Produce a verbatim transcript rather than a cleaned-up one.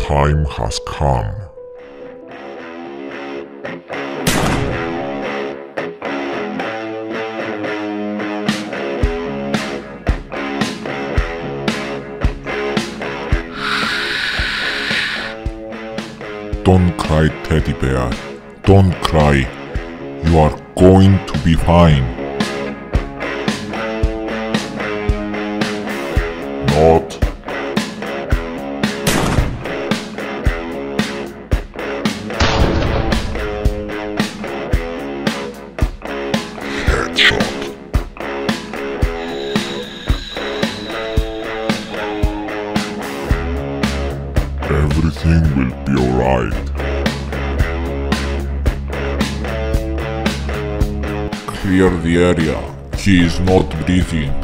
time has come. Don't cry, teddy bear. Don't cry. You are going to be fine. Not. Headshot. Everything will be alright. Clear the area. He is not breathing.